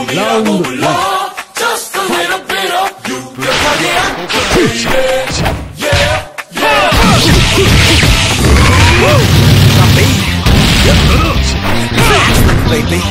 라운드 1. Just a little bit of you. 벽하게 안고 baby.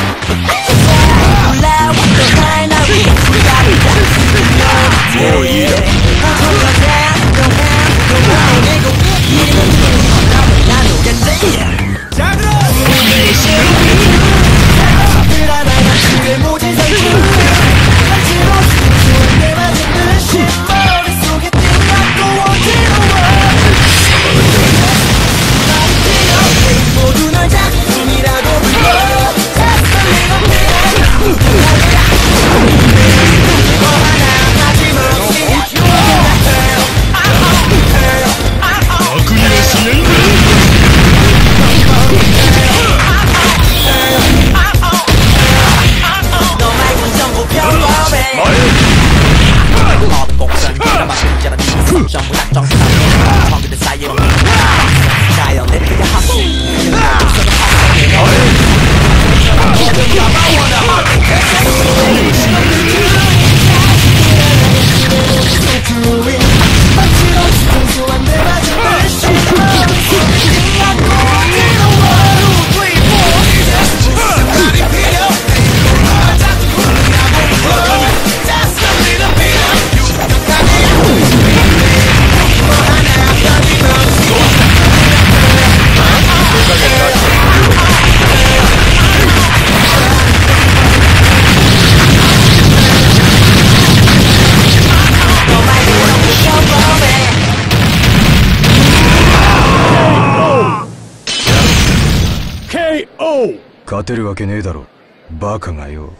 KO! 勝てるわけねえだろバカがよ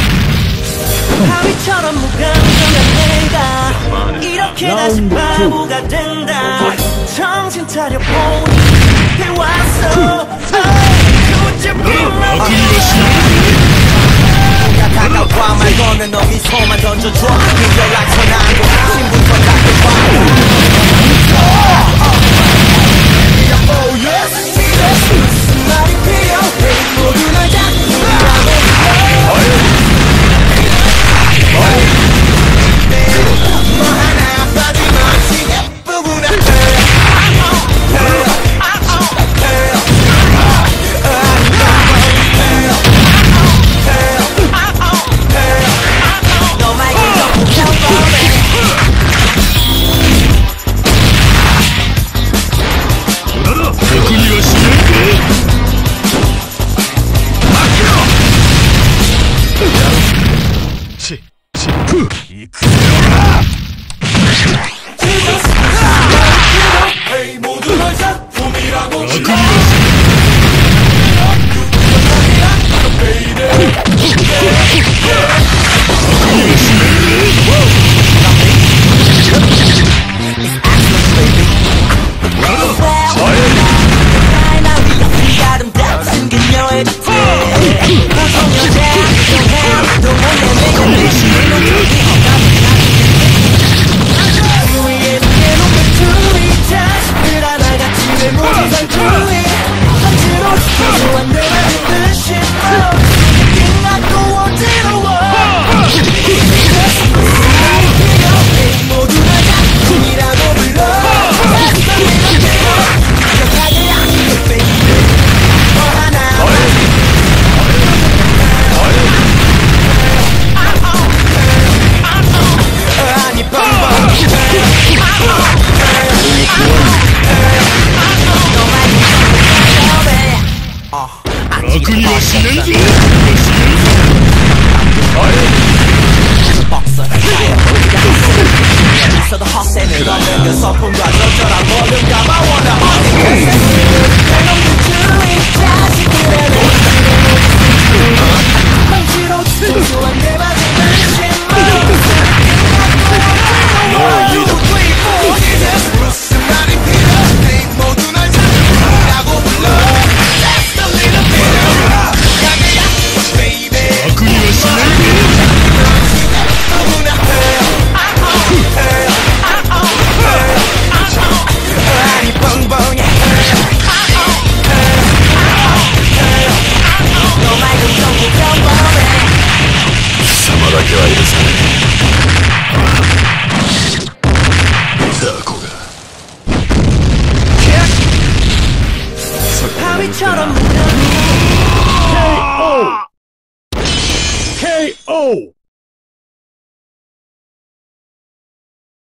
바위처럼 무감정한 내가 이렇게 다시 바보가 된다 정신 차려 보니 해왔어 누가 다가와 말 거면 너 미소만 던져줘 네 연락처 남고 신분서 닦고 Oh yes, 무슨 말이 필요해 모두 날 잡으라고 뭐 하나 빠짐없이 예쁘구나 너 말고 전부 평범해 Hey, 모두 널 작품이라고 있어도 헛셈을 걷는 서품과 적절한 모든 감아원하 내놈들 주위 자식들의 망치로 소소한 내 마음을 심어 무슨 말이 필요해 모두 날 잡으라고 불러 Just a little bit of 강해야 baby 아니 뻥뻥해 너 말고 전부 평범해 KO!